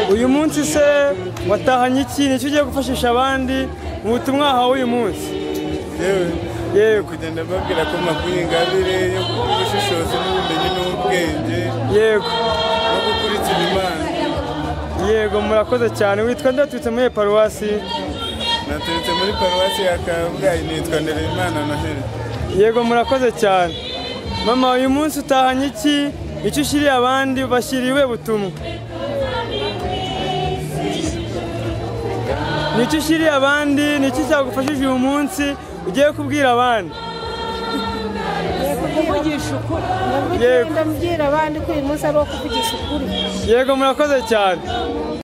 uyu munsi se watahanye iki nicyo ugiye gufashisha abandi mu butumwa wahawe uyu munsi? yewe kugenda mbabwira ko mpakuye ingabire yo gushishoza n'ubumenyi n'ubwenge yego no gukurikira Imana. Yego murakoze cyane. Witwa nde? Waturutse muri paruwasi? Naturutse muri paruwasi ya Kabgayi, nitwa Ndereyimana Noheli. Yego murakoze cyane. Mama, uyu munsi utahanye iki icyo ushyiriye abandi bashyiriwe butumwa? Nicyo ushyiriye abandi, nicyo cyagufashije uyu munsi ugiye kubwira abandi? kuvugisha ukuri. Ndabwira abandi ko uyu munsi ari uwo kuvugisha ukuri. Yego murakoze cyane.